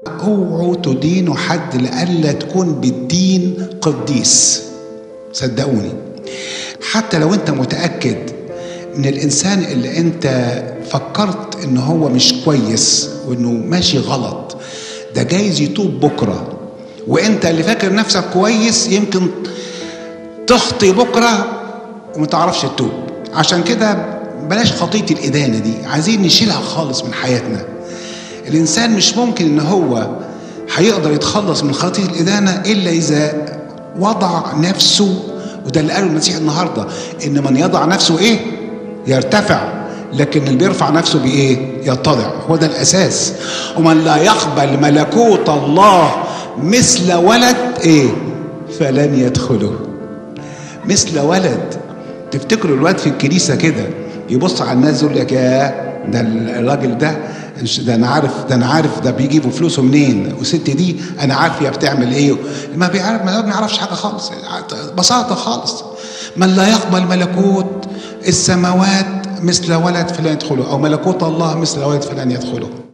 اوعوا تدينوا حد لئلا تكون بالدين قديس. صدقوني، حتى لو انت متأكد ان الانسان اللي انت فكرت ان هو مش كويس وانه ماشي غلط ده جايز يتوب بكرة، وانت اللي فاكر نفسك كويس يمكن تخطي بكرة ومتعرفش تتوب. عشان كده بلاش خطية الإدانة دي، عايزين نشيلها خالص من حياتنا. الإنسان مش ممكن إن هو هيقدر يتخلص من خطية الإدانة إلا إذا وضع نفسه، وده اللي قاله المسيح النهاردة، إن من يضع نفسه إيه؟ يرتفع، لكن اللي بيرفع نفسه بإيه؟ يتضع. هو ده الأساس. ومن لا يقبل ملكوت الله مثل ولد إيه؟ فلن يدخله. مثل ولد. تفتكروا الواد في الكنيسة كده يبص على الناس يقول لك يا ده الراجل ده انا عارف ده بيجيبوا فلوسه منين، والست دي انا عارف هي بتعمل ايه. ما بيعرفش حاجه خالص، بساطه خالص. من لا يقبل ملكوت السماوات مثل ولد فلن يدخله، او ملكوت الله مثل ولد فلن يدخله.